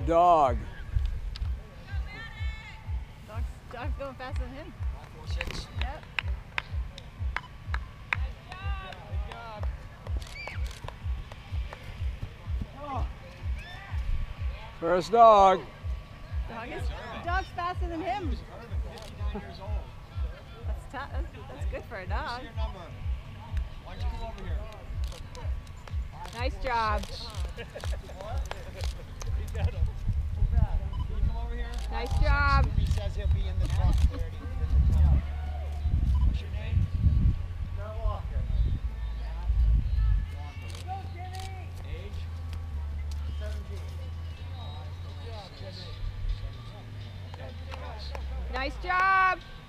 dog. Dog's going faster than him. 4-6. Yep. First dog. Dog's faster than him. 59 years old. That's tough. That's good for a dog. What's your number? Why don't you come over here? Nice job. Can you come over here? Nice job. He says he'll be in the truck 30. What's your name? Matt Walker. Go, Jimmy! Age? 17. Good job, Jimmy. Nice job.